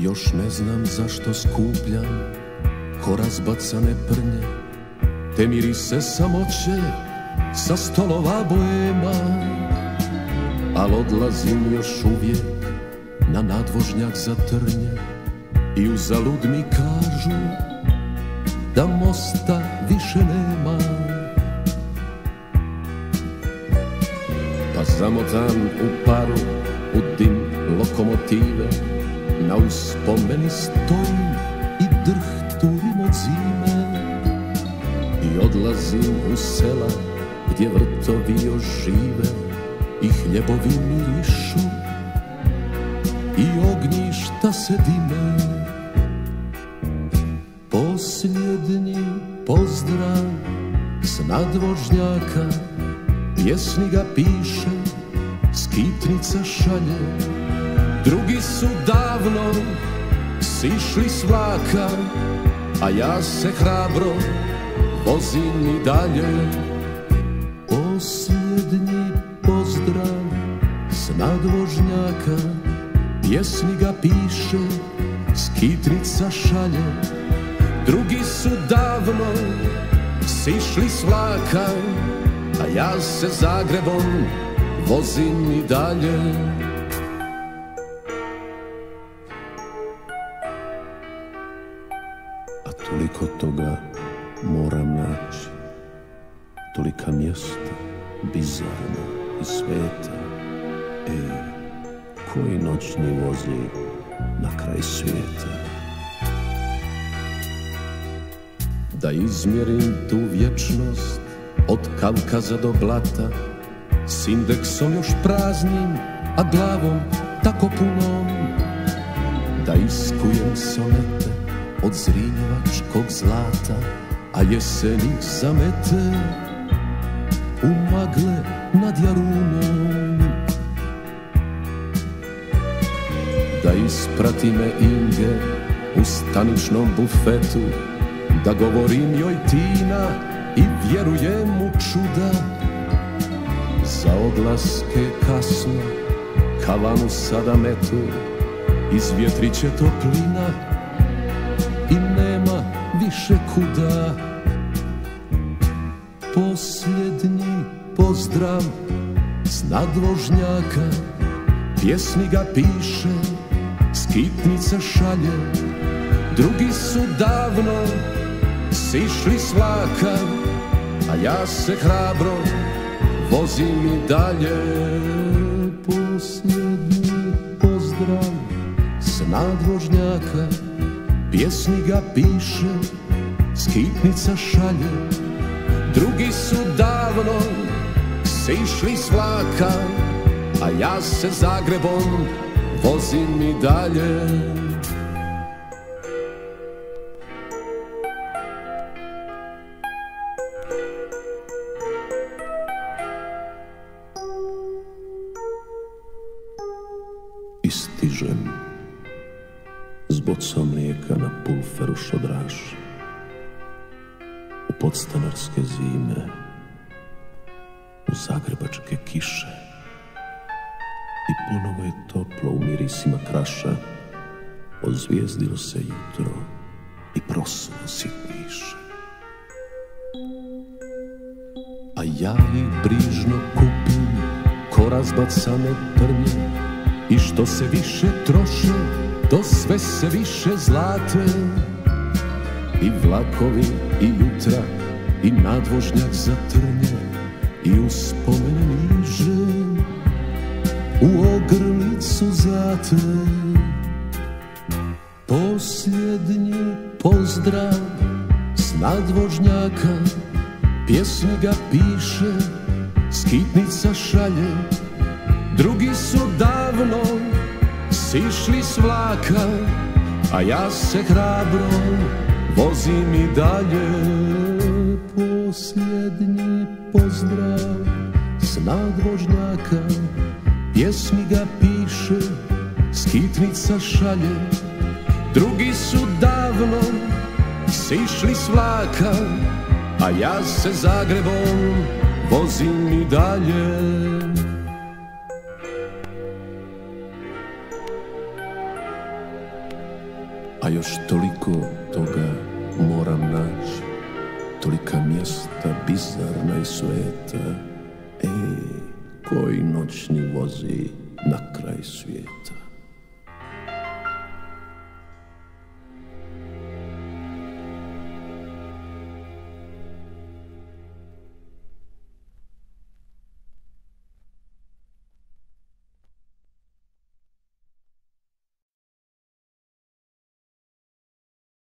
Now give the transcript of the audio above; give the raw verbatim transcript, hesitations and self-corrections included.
Još ne znam zašto skupljam ko razbacane prnje te mirise samoće sa stolova boema, al odlazim još uvijek na nadvožnjak za trnje i uzalud mi kažu da mosta više nema. Pa zamotan u paru, u dim lokomotive, na uspomeni stojim i drhturim od zime i odlazim u sela gdje vrtovi još žive i hljebovi mirišu i ognjišta se dime. Posljednji pozdrav s nadvožnjaka, pjesnik ga piše, skitnica šalje. Drugi su davno sišli s vlaka, a ja se hrabro vozim i dalje. Posljednji pozdrav s nadvožnjaka, pjesnik ga piše, skitnica šalje. Drugi su davno sišli s vlaka, a ja se Zagrebom vozim i dalje. A toliko toga moram naći, tolika mjesta bizarna i sveta. Ej, koji noćni vozi na kraj svijeta. Da izmjerim tu vječnost od Kavkaza do Blata, s indeksom još praznim, a glavom tako punom. Da iskujem sonete od zrinjevačkog zlata, a jesenih zamete u magle nad Jarunom. Da isprati me Inge u staničnom bufetu, da govorim joj Tina i vjerujem u čuda. Za odlaske kasno kavanu sada metu, izvjetrit će toplina i nema više kuda. Posljednji pozdrav s nadvožnjaka, pjesnik ga piše, skitnica šalje. Drugi su davno sišli s vlaka, a ja se hrabro vozim i dalje. Posljednji pozdrav s nadvožnjaka, pjesnik ga piše, skitnica šalje. Drugi su davno sišli s vlaka, a ja se Zagrebom vozim i dalje. I stižem s bocom mlijeka na pulferu šodraš u podstanarske zime, u zagrebačke kiše. I ponovo je toplo u mirisima kraša, ozvijezdilo se jutro i prosulo sitniše. A ja ih brižno kupim ko razbacane trnje, i što se više troše, to sve se više zlate. I vlakovi i jutra i nadvožnjak za trnje i uspomene niže u ogrlicu zate. Posljednji pozdrav s nadvožnjaka, pjesnik ga piše, skitnica šalje. Drugi su davno sišli s vlaka, a ja se hrabro vozim i dalje. Posljednji pozdrav s nadvožnjaka, pjesnik ga piše, skitnica šalje. Drugi su davno sišli s vlaka, a ja se Zagrebom vozim i dalje. još toliko toga moram naći, tolika mjesta bizarna i sveta. Ej, koji noćni vozi na kraj svijeta.